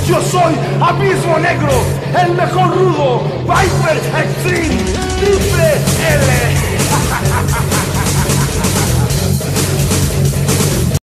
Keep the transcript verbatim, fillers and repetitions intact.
Yo soy Abismo Negro, el mejor rudo, Viper Extreme, Triple L.